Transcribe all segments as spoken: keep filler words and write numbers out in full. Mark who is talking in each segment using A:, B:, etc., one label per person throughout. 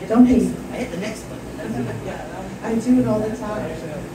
A: Don't be.
B: I hit the next one.
A: I do it all the time.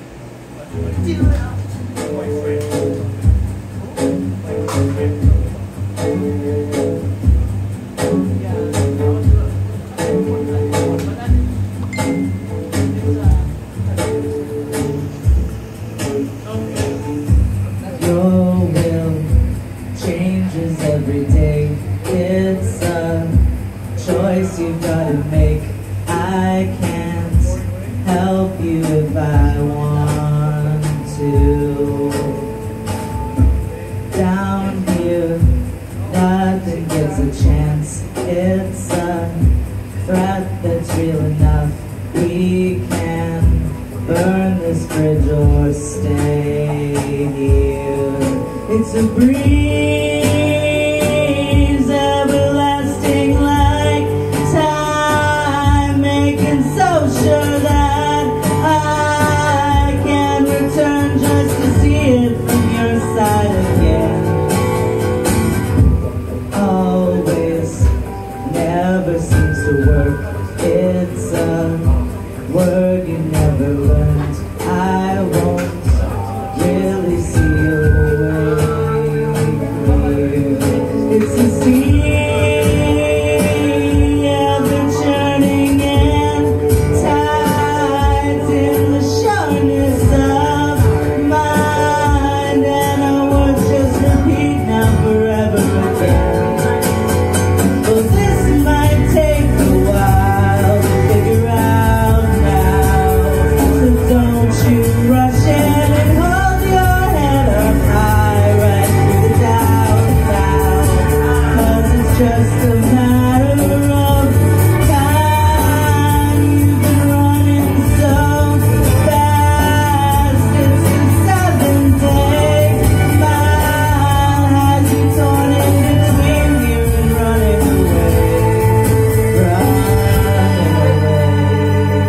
C: Your will changes every day. It's a choice you've got to make. I can't help you if I want to. Down here, nothing gets a chance. It's a threat that's real enough. We can burn this bridge or stay here. It's a breeze, everlasting like time, making so sure that I can return just to see it from your side again. Always, never seems to work. It's a word you never learned. I won't really see your way clear. It's a sea, ever churning and tides in the sharpness of mind, and our words just repeat now forever again. Well, this might take a while to figure out now, so don't you rush in and hold your head up high right through the doubt now, 'cause it's just a matter of time. You've been running so fast, it's the seventh day mile has you torn in between here and running away, running away.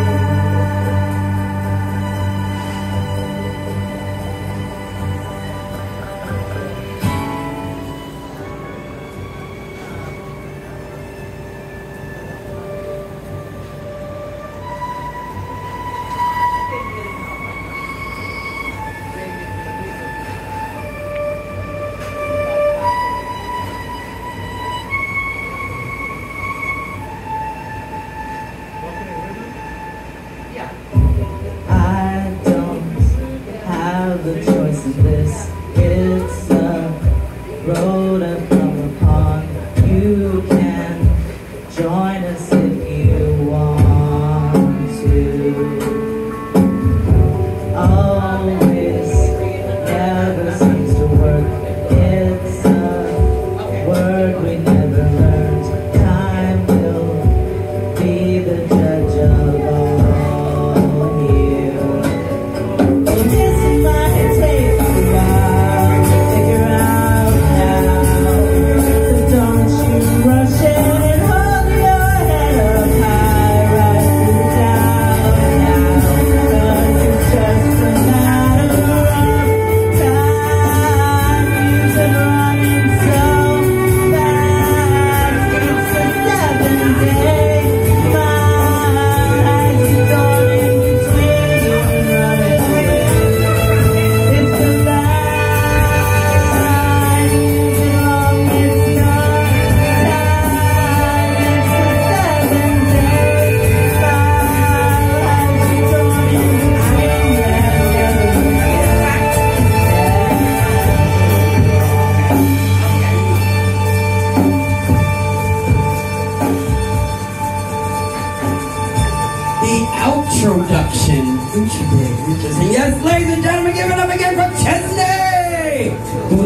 C: I don't have a choice in this. It's a road I've come upon. You can join us if you want to. Always, never seems to work. It's a word we never learned. Time will be the judge of all here. This might take a while to figure out now, so don't you rush in and hold your head up high right through the doubt now, 'cause it's just a matter of time. You've been running so fast, it's a seven-day mile as you go in between you and running away. It's the line you've been wrong, it's not time. It's the seven-day mile as you go in between you and running
D: The outroduction. And yes, ladies and gentlemen, give it up again for Chesney!